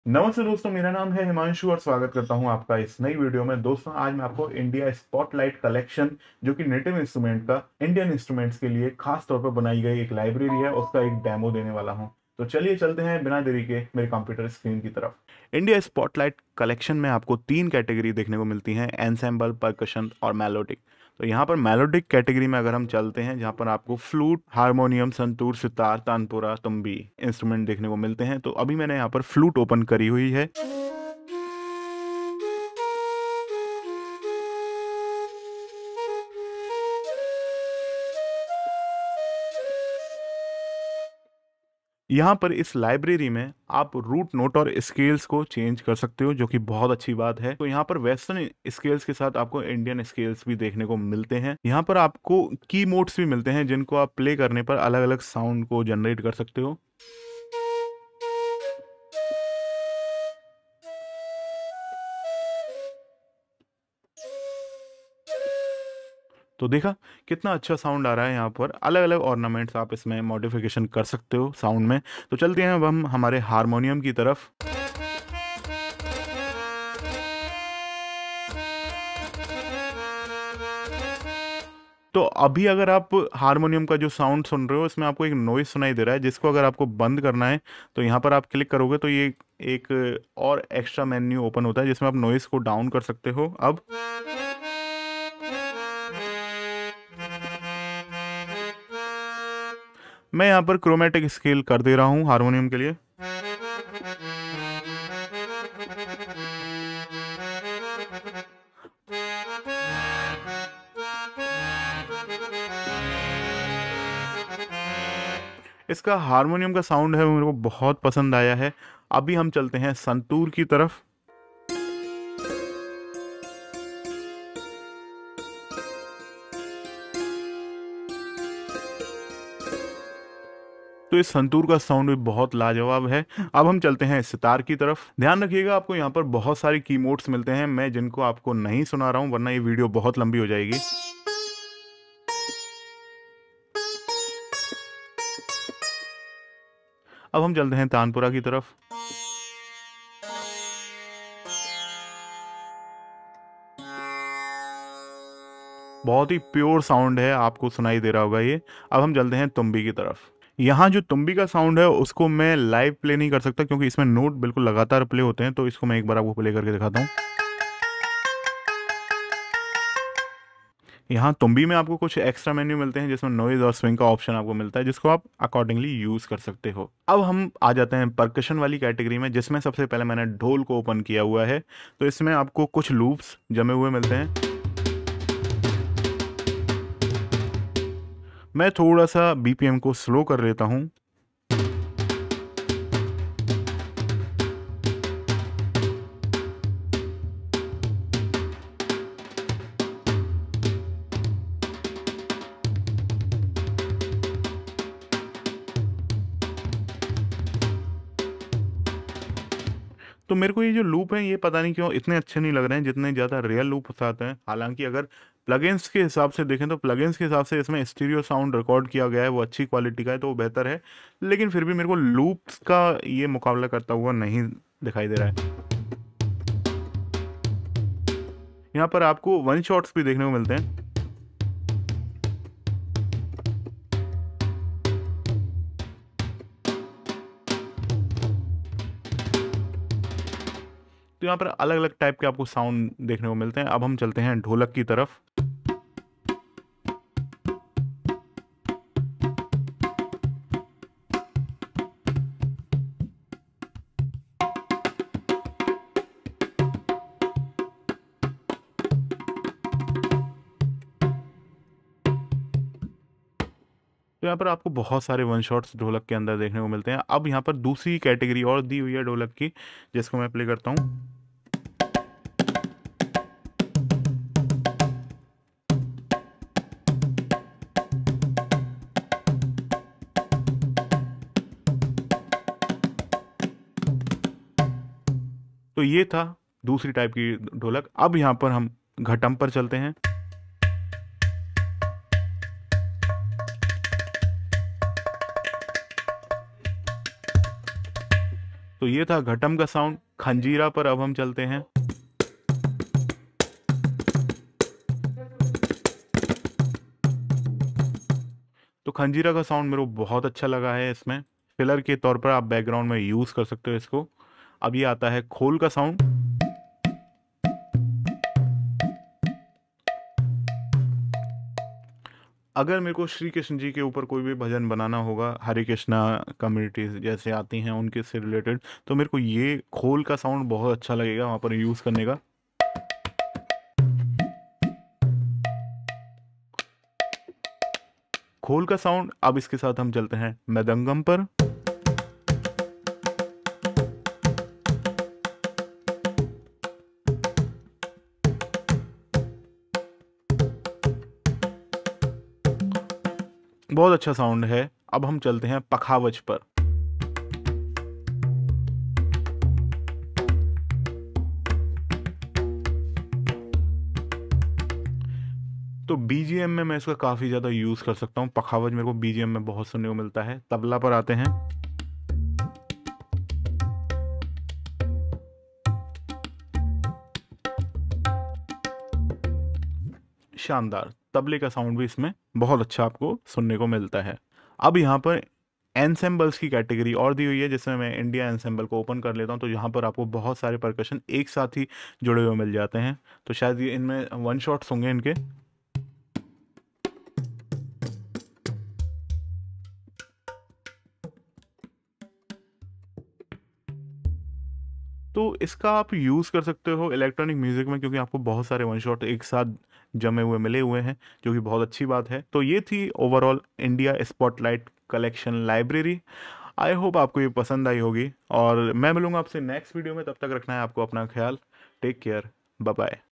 नमस्ते दोस्तों, मेरा नाम है हिमांशु और स्वागत करता हूं आपका इस नई वीडियो में। दोस्तों, आज मैं आपको इंडिया स्पॉटलाइट कलेक्शन, जो कि नेटिव इंस्ट्रूमेंट का इंडियन इंस्ट्रूमेंट्स के लिए खास तौर पर बनाई गई एक लाइब्रेरी है, उसका एक डेमो देने वाला हूं। तो चलिए चलते हैं बिना देरी के मेरे कंप्यूटर स्क्रीन की तरफ। इंडिया स्पॉटलाइट कलेक्शन में आपको तीन कैटेगरी देखने को मिलती हैं: एनसेम्बल, परकशन और मेलोडिक। तो यहाँ पर मेलोडिक कैटेगरी में अगर हम चलते हैं, जहाँ पर आपको flute, harmonium, santoor, sitar, tanpura, tumbi instrument देखने को मिलते हैं। तो अभी मैंने यहाँ पर फ्लूट ओपन करी हुई है। यहाँ पर इस लाइब्रेरी में आप रूट नोट और स्केल्स को चेंज कर सकते हो, जो कि बहुत अच्छी बात है। तो यहाँ पर वेस्टर्न स्केल्स के साथ आपको इंडियन स्केल्स भी देखने को मिलते हैं। यहाँ पर आपको की मोड्स भी मिलते हैं, जिनको आप प्ले करने पर अलग अलग साउंड को जनरेट कर सकते हो। तो देखा कितना अच्छा साउंड आ रहा है। यहाँ पर अलग अलग ऑर्नामेंट्स आप इसमें मॉडिफिकेशन कर सकते हो साउंड में। तो चलते हैं अब हम हमारे हारमोनियम की तरफ। तो अभी अगर आप हारमोनियम का जो साउंड सुन रहे हो, इसमें आपको एक नॉइज सुनाई दे रहा है, जिसको अगर आपको बंद करना है तो यहाँ पर आप क्लिक करोगे तो ये एक और एक्स्ट्रा मेन्यू ओपन होता है, जिसमें आप नॉइज को डाउन कर सकते हो। अब मैं यहाँ पर क्रोमेटिक स्केल कर दे रहा हूँ हारमोनियम के लिए। इसका हारमोनियम का साउंड है वो मेरे को बहुत पसंद आया है। अभी हम चलते हैं संतूर की तरफ। तो इस संतूर का साउंड भी बहुत लाजवाब है। अब हम चलते हैं सितार की तरफ। ध्यान रखिएगा, आपको यहाँ पर बहुत सारे कीबोर्ड्स मिलते हैं, मैं जिनको आपको नहीं सुना रहा हूँ, वरना ये वीडियो बहुत लंबी हो जाएगी। अब हम चलते हैं तानपुरा की तरफ। बहुत ही प्योर साउंड है, आपको सुनाई दे रहा होगा ये। अब हम चलते हैं तुम्बी की तरफ। यहाँ जो तुम्बी का साउंड है उसको मैं लाइव प्ले नहीं कर सकता, क्योंकि इसमें नोट बिल्कुल लगातार प्ले होते हैं। तो इसको मैं एक बार आपको प्ले करके दिखाता हूँ। यहाँ तुम्बी में आपको कुछ एक्स्ट्रा मेन्यू मिलते हैं, जिसमें नॉइज और स्विंग का ऑप्शन आपको मिलता है, जिसको आप अकॉर्डिंगली यूज कर सकते हो। अब हम आ जाते हैं परकशन वाली कैटेगरी में, जिसमें सबसे पहले मैंने ढोल को ओपन किया हुआ है। तो इसमें आपको कुछ लूप्स जमे हुए मिलते हैं। मैं थोड़ा सा बीपीएम को स्लो कर लेता हूँ। तो मेरे को ये जो लूप है, ये पता नहीं क्यों इतने अच्छे नहीं लग रहे हैं जितने ज़्यादा रियल लूप आते हैं। हालांकि अगर प्लगइन्स के हिसाब से देखें तो प्लगइन्स के हिसाब से इसमें स्टीरियो साउंड रिकॉर्ड किया गया है, वो अच्छी क्वालिटी का है, तो वो बेहतर है। लेकिन फिर भी मेरे को लूप्स का ये मुकाबला करता हुआ नहीं दिखाई दे रहा है। यहाँ पर आपको वन शॉट्स भी देखने को मिलते हैं। तो यहाँ पर अलग अलग टाइप के आपको साउंड देखने को मिलते हैं। अब हम चलते हैं ढोलक की तरफ। तो यहाँ पर आपको बहुत सारे वन शॉट्स ढोलक के अंदर देखने को मिलते हैं। अब यहाँ पर दूसरी कैटेगरी और दी हुई है ढोलक की, जिसको मैं प्ले करता हूँ। तो ये था दूसरी टाइप की ढोलक। अब यहाँ पर हम घटम पर चलते हैं। तो ये था घटम का साउंड। खंजीरा पर अब हम चलते हैं। तो खंजीरा का साउंड मेरे को बहुत अच्छा लगा है। इसमें फिलर के तौर पर आप बैकग्राउंड में यूज कर सकते हो इसको। अब ये आता है खोल का साउंड। अगर मेरे को श्री कृष्ण जी के ऊपर कोई भी भजन बनाना होगा, हरे कृष्णा कम्युनिटीज जैसे आती हैं उनके से रिलेटेड, तो मेरे को ये खोल का साउंड बहुत अच्छा लगेगा वहां पर यूज करने का। खोल का साउंड। अब इसके साथ हम चलते हैं मृदंगम पर। बहुत अच्छा साउंड है। अब हम चलते हैं पखावज पर। तो बीजीएम में मैं इसका काफी ज्यादा यूज कर सकता हूँ। पखावज मेरे को बीजीएम में बहुत सुनने को मिलता है। तबला पर आते हैं। शानदार तबले का साउंड भी इसमें बहुत अच्छा आपको सुनने को मिलता है। अब यहाँ पर एनसेम्बल्स की कैटेगरी और दी हुई है, जिसमें मैं इंडिया एनसेम्बल को ओपन कर लेता हूँ। तो यहाँ पर आपको बहुत सारे परकशन एक साथ ही जुड़े हुए मिल जाते हैं। तो शायद ये इनमें वन शॉट्स होंगे इनके। तो इसका आप यूज़ कर सकते हो इलेक्ट्रॉनिक म्यूजिक में, क्योंकि आपको बहुत सारे वन शॉट एक साथ जमे हुए मिले हुए हैं, जो कि बहुत अच्छी बात है। तो ये थी overall India spotlight collection library. I hope आपको ये पसंद आई होगी, और मैं मिलूंगा आपसे नेक्स्ट वीडियो में। तब तक रखना है आपको अपना ख्याल। Take care. Bye bye.